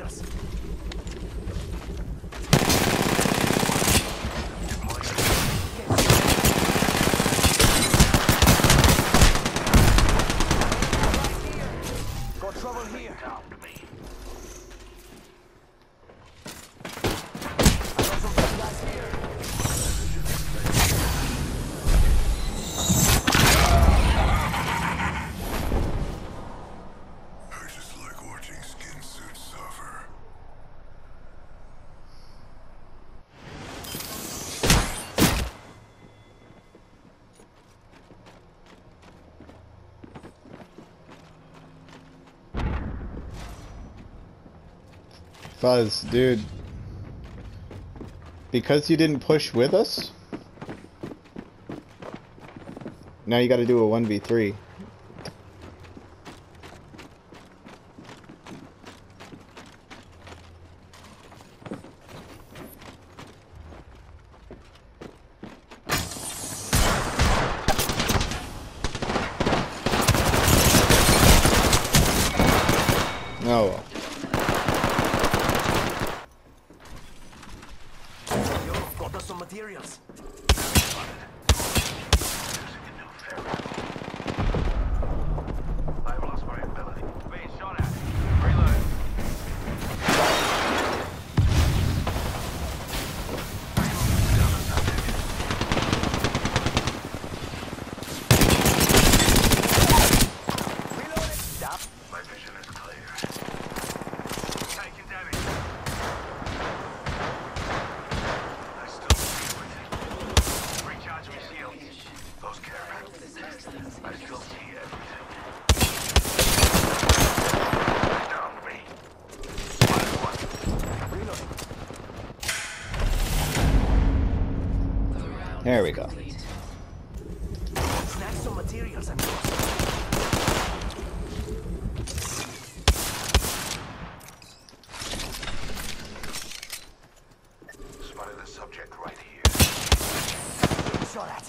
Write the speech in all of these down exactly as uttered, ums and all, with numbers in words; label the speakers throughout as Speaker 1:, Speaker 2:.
Speaker 1: materials. Got trouble here.
Speaker 2: Fuzz, dude. Because you didn't push with us? Now you gotta do a one v three. No.
Speaker 1: Some materials. I've lost my ability. Being shot at. Reload. Reloaded. Stop. My vision is clear. Taking damage. Those caravans. I still see everything. Down me. One. Reloading.
Speaker 2: There we go.
Speaker 1: Snag some materials and spotted the subject right here. Shot at.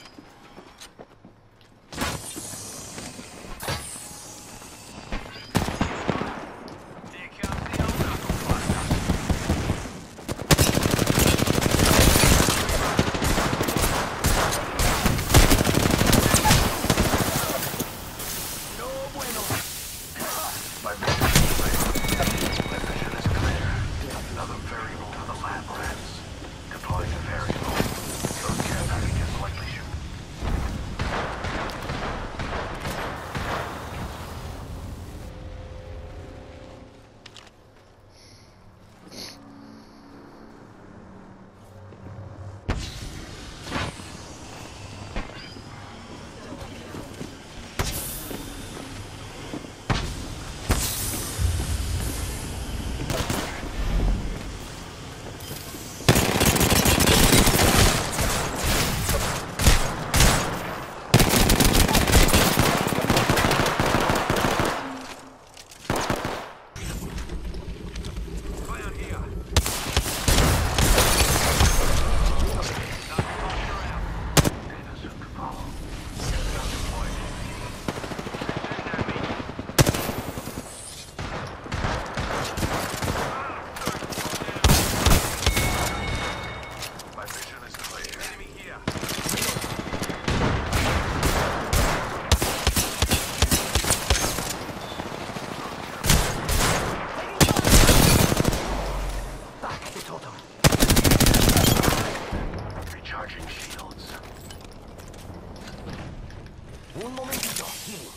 Speaker 1: Un momentito, healing.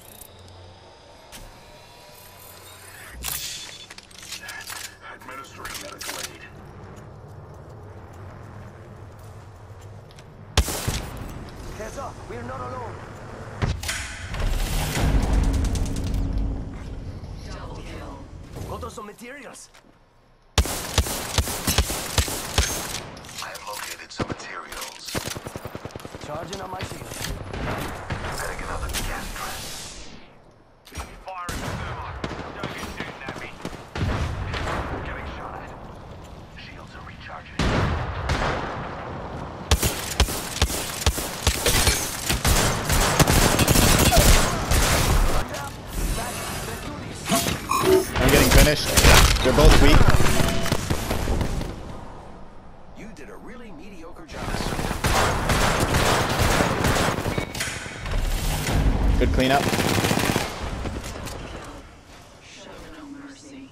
Speaker 1: Administering medical aid. Heads up, we're not alone. Double kill. Got us some materials. I have located some materials. Charging on my shield. Setting another gas trap. Firing thermite. Don't get shooting at me. Getting shot at. Shields are recharging.
Speaker 2: I'm getting finished. They're both weak.
Speaker 1: You did a really mediocre job.
Speaker 2: Good cleanup.
Speaker 3: Show no mercy.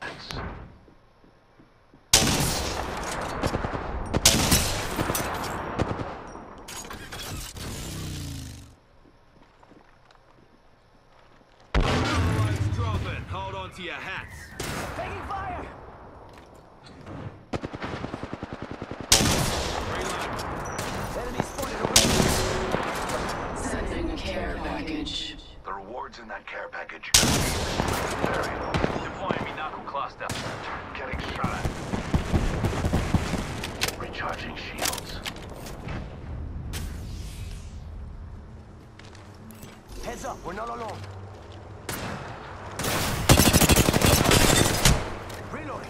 Speaker 1: Everyone's dropping. Hold on to your hats.
Speaker 4: Taking fire! Enemy spotted over there.
Speaker 3: Sending a care package.
Speaker 1: The rewards in that care package. Deploying me knuckle cluster. Getting shot at. Recharging shields.
Speaker 4: Heads up, we're not alone. Reloading.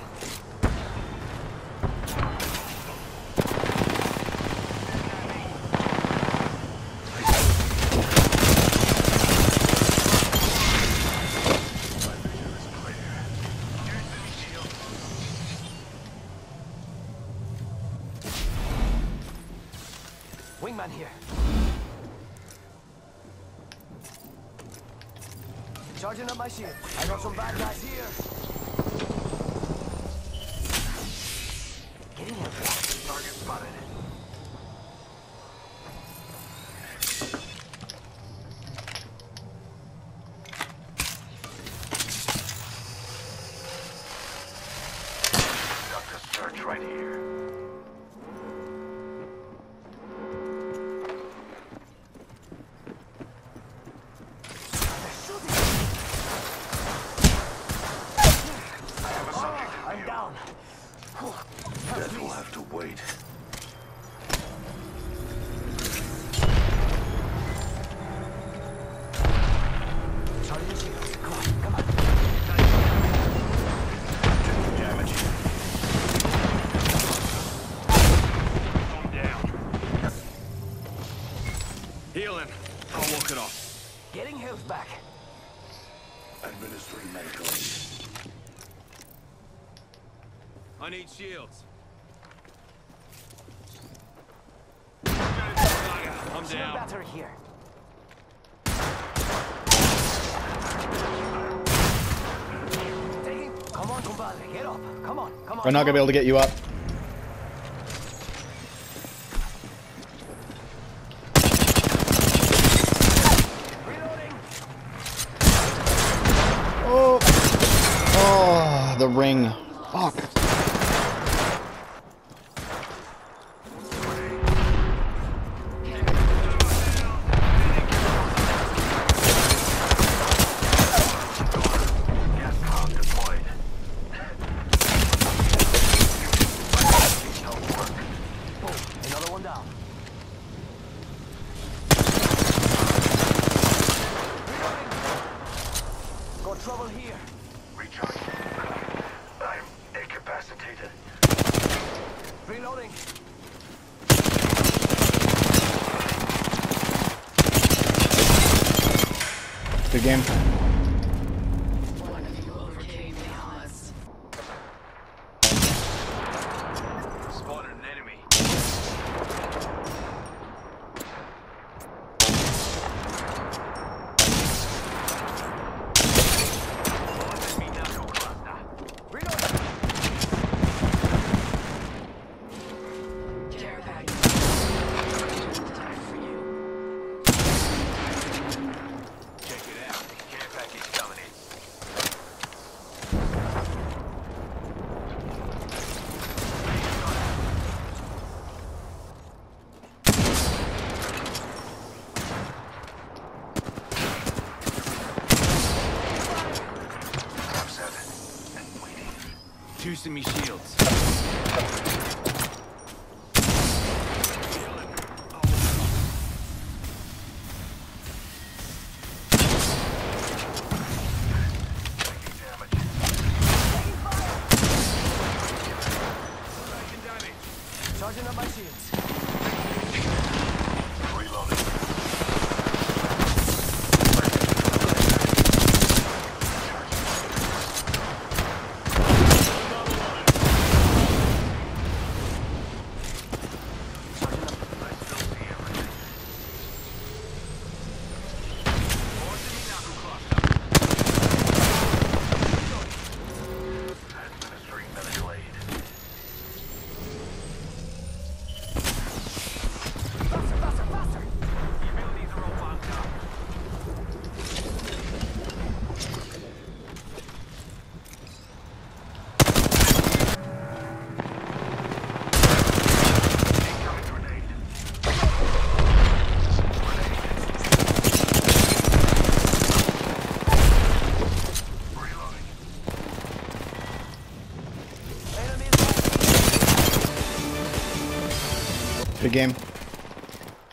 Speaker 4: Wingman here. Charging up my shield. I got some bad guys here. Getting him.
Speaker 1: Target spotted. Doctor search right here.
Speaker 4: I'm down.
Speaker 1: Death will have to wait.
Speaker 4: Charging the shield. Come on, come on.
Speaker 1: Taking damage. I'm down. Healing. I'll walk it off.
Speaker 4: Getting health back.
Speaker 1: Administering medical aid. I need shields. I'm
Speaker 4: Shield
Speaker 1: down.
Speaker 4: battery here. Taking. Come on, compadre. Get up. Come on, come on.
Speaker 2: We're not gonna be able to get you up.
Speaker 4: Reloading.
Speaker 2: Oh, oh, the ring. Fuck.
Speaker 1: Gas com deployed. Don't work.
Speaker 4: Boom. Another one down. Reloading. Got trouble here.
Speaker 1: Recharge. I'm incapacitated.
Speaker 4: Reloading.
Speaker 2: Good game.
Speaker 3: One of you overcame the odds.
Speaker 1: Spotted an enemy. Enemy knuckle cluster.
Speaker 4: Reloading.
Speaker 3: Care package. Time for you.
Speaker 1: Check it out. Care package coming in. I'm set and waiting. Juicing me shields. Taking damage.
Speaker 4: Taking fire.
Speaker 1: Taking damage.
Speaker 4: Charging up my shields.
Speaker 1: Reloading.
Speaker 2: game.